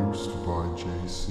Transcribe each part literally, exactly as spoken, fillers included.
Produced by J C.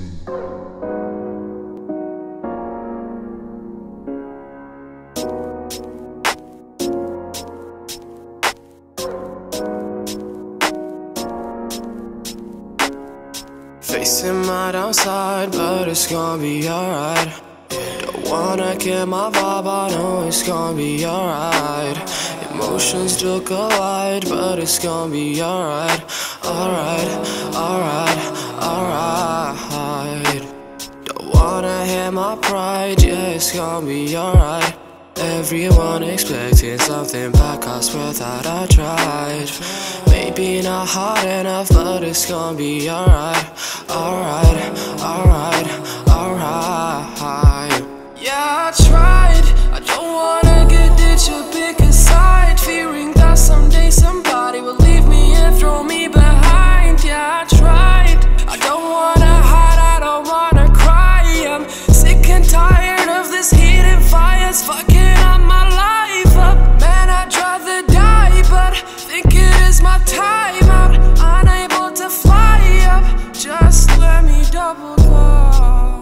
Facing my downside, but it's gonna be alright. Don't wanna kill my vibe, I know it's gonna be alright. Emotions do collide, but it's gonna be alright. Alright, alright, alright. Don't wanna hit my pride, yeah, it's gonna be alright. Everyone expecting something back, I swear that I tried. Maybe not hard enough, but it's gonna be alright. Alright, alright, alright. Yeah, I tried, I don't wanna get ditched or pick a side, fearing that someday somebody will leave me and throw me behind. Yeah, I tried, I don't wanna hide, I don't wanna cry. I'm sick and tired of this heat and fire, it's fucking up my life up. Man, I'd rather die, but think it is my time out. Unable to fly up, just let me double go.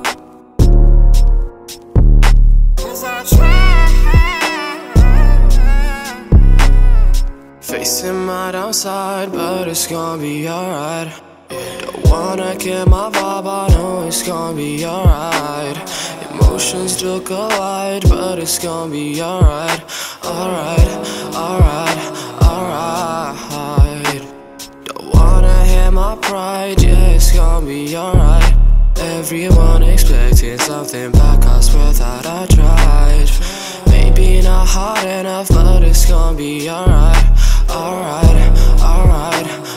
Cause I tried. Facing my downside, but it's gonna be alright. Don't wanna kill my vibe, I know it's gonna be alright. Emotions do collide, but it's gonna be alright. Alright, alright, alright. Don't wanna hit my pride, yeah, it's gonna be alright. Everyone expecting something back, I swear that I tried. Maybe not hard enough, but it's gonna be alright. Alright, alright,